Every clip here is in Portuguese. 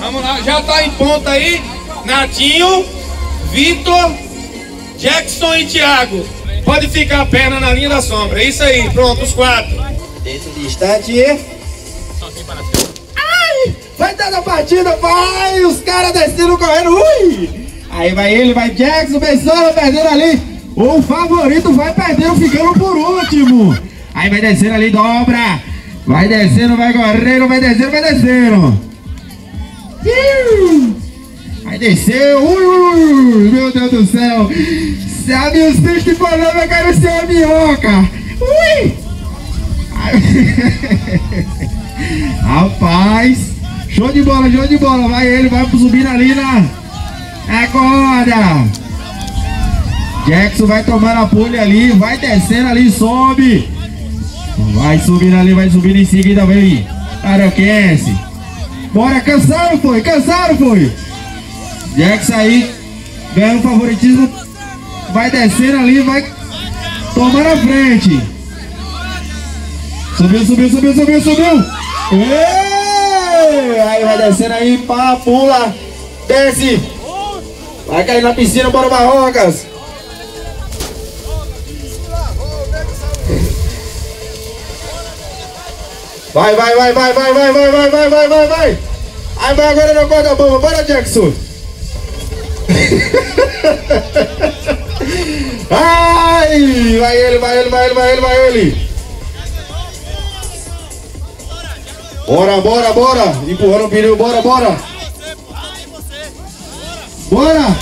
Vamos lá, já tá em ponta aí. Natinho, Vitor, Jackson e Thiago. Pode ficar a perna na linha da sombra. É isso aí, pronto, os 4. Dentro de instante. Ai! Vai dar na partida, vai! Os caras descendo correndo. Ui! Aí vai ele, vai Jackson, Benção, perdendo ali. O favorito vai perdendo, ficando por último. Aí vai descendo ali, dobra. Vai descendo, vai correndo, vai descendo, vai descendo. Aí desceu. Ui, meu Deus do céu. Sabe os bichos que falando, eu quero ser uma minhoca. Ui! Rapaz, show de bola, show de bola. Vai ele, vai subindo ali na corda. Jackson vai tomar a pulha ali, vai descendo ali, sobe. Vai subindo ali, vai subindo em seguida, vem Aroquense. Bora, cansaram foi. Jackson aí, ganhando favoritismo. Vai descendo ali, vai tomando a frente. Subiu. Ei! Aí vai descendo aí, pá, pula, desce. Vai cair na piscina, bora Barrocas. Vai. Aí vai agora na corda bomba, bora Jackson. Ai, vai ele. Bora. Empurrando o pneu, bora. Bora.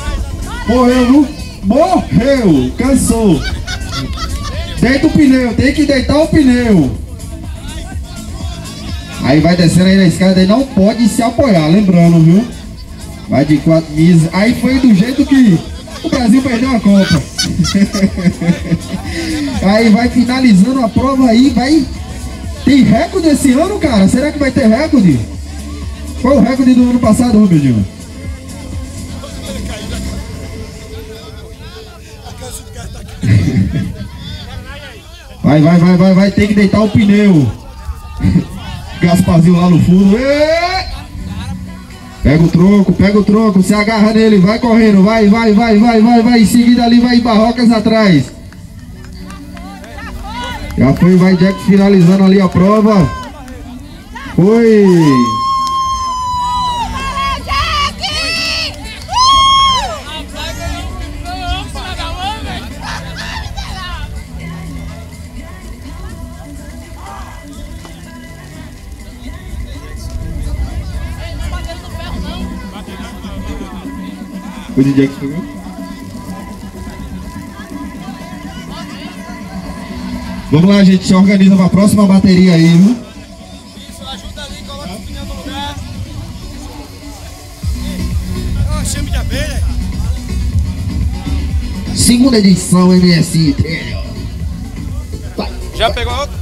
Morreu, cansou. Deita o pneu, tem que deitar o pneu. Aí vai descendo aí na escada, aí não pode se apoiar, lembrando, viu? Vai de 4 misas. Aí foi do jeito que o Brasil perdeu a Copa. Aí vai finalizando a prova aí, vai... Tem recorde esse ano, cara? Será que vai ter recorde? Qual o recorde do ano passado, Rubinho? Vai, tem que deitar o pneu. Gasparzinho lá no fundo. Pega o tronco, se agarra nele, vai correndo, vai. Em seguida ali vai Barrocas atrás. Já foi, vai Jack finalizando ali a prova. Foi. O DJ que pegou? Vamos lá, gente, se organiza para a próxima bateria aí, viu? Isso, ajuda ali, coloca o pneu no lugar. Chame de abelha. Segunda edição MSI. Já pegou outro?